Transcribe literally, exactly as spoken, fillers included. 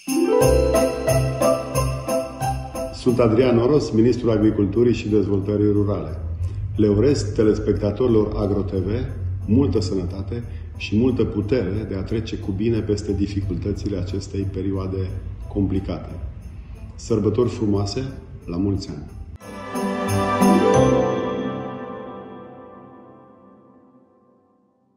Sunt Adrian Oros, Ministrul Agriculturii și Dezvoltării Rurale. Le urez telespectatorilor AgroTV multă sănătate și multă putere de a trece cu bine peste dificultățile acestei perioade complicate. Sărbători frumoase, la mulți ani!